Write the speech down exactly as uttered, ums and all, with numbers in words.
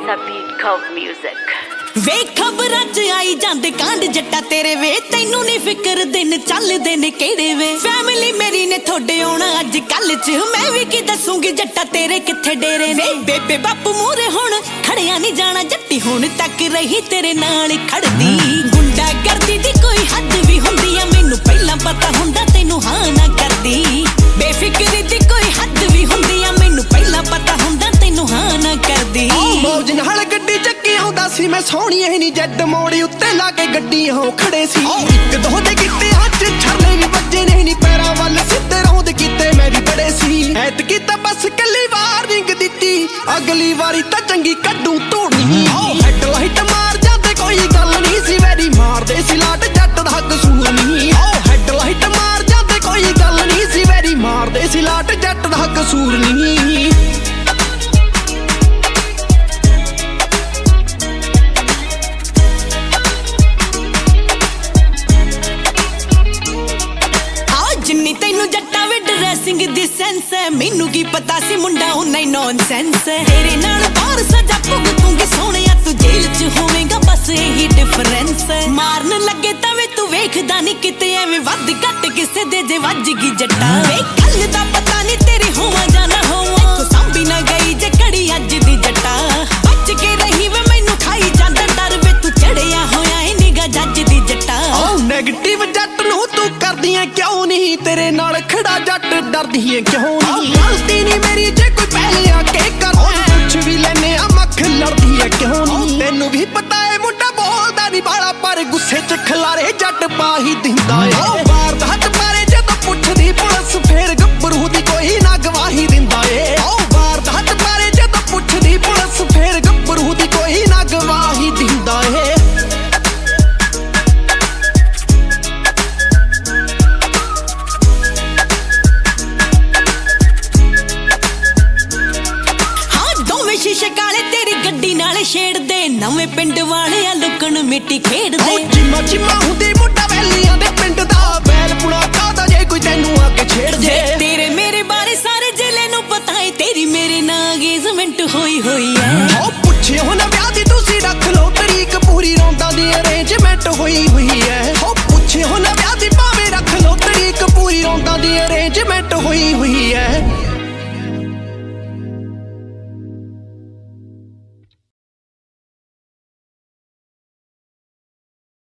It's a Beatcop music. वे खबरां च आई जांदे कांड जट्टा तेरे वे तैनू नहीं फिक्र दिन चलदे ने केड़े वे फैमिली मेरी ने थोड़े आउणा अज कल च मैं भी की दसूंगी जट्टा तेरे किथे डेरे ने बेबे बापू मूरे हुण खड़िया नहीं जाना जट्टी हुण तक रही तेरे नाल खड़दी गुंडा करदी दी कोई हद भी हुंदी आ मैनू पहला पता हुंदा तैनू हां ना करदी बेफिक्री दी कोई हद भी हुंदी आ मैनू पहला पता हुंदा तैनू हां ना करदी मौज नाल गड्डी ਚੱਕੀ ਆਉਂਦਾ ਸੀ मैं सोहणी नहीं जट मोड़ी उत्ते ला के गड्डी हो खड़े सी एक दो दे किते हज छरले भी बजे नहीं नी पैरां वल सिद्धे रौंद कीते मैं भी बड़े सी ऐत कीता बस कल्ली वार्निंग दित्ती अगली वारी तां चंगी कड्डू धूड़ी हेड लाइट मार जांदे कोई गल नहीं सी वैरी मारदे सी लाट जट दा कसूर नहीं हेड लाइट मार जांदे कोई गल नहीं सी वैरी मारदे सी लाट जट दा कसूर नहीं जिन्नी तैनू जट्टा वे ड्रेसिंग दी सेंस है मैनू की पता सी मुंडा उन्ना ही नॉनसेंस है तेरे नाल बाहर सजा भुगतूंगी सोहणिया तू जेल च होवेगा बस यही डिफरेंस है मारन लगे तवे तू वेखदा नहीं किते एवें वध घट किसे दे जे वज गई जट्टा वे कल दा पता नहीं तेरी होवा जाना होवा तू सांभी ना गई जे कड़ी अज दी जट्टा बच के रही वे मैनू खाई जांदा डर वे तू चढ़िया होया ए निगा जज दी जट्टा ओ नेगेटिव जट नू तू करदी है क्यों नहीं तेरे नाल खड़ा जट डरदी है क्यों नहीं गलती नहीं मेरी जे कोई पहले आके कर कुछ भी लेने आ मख लड़दी है क्यों नहीं तेनू भी पता है मुंडा बोलदा नहीं बाला पर गुस्से च खलारे जट पा ही दिंदा है बार दा हट मारे जदों पुछदी पुलिस फेर गब्बरू दी कोई ना गवाही दिंदा है बार दा हट मारे जदों पुछदी पुलिस फेर गब्बरू दी कोई ना गवाही दिंदा है शीशे काले तेरी गड्डी नाले छेड़दे नवे पिंड वाले आ लुकण मिट्टी खेड़दे चीमा चीमा हुंदी मुंडा वैलियां दे पिंड दा बैल पुणा कादा जे कोई तैनू आके छेड़ दे तेरे मेरे बारे सारे जिले नू पता है तेरी मेरे नाल एंगेजमेंट होई होई है ओ पुछे हो ना ब्याह दी तुसी रख लो तरीक पूरी रौंदा दी अरेंजमेंट होई हुई है ओ पुछे हो ना ब्याह दी भावे रख लो तरीक पूरी रौंदा दी अरेंजमेंट होई हुई है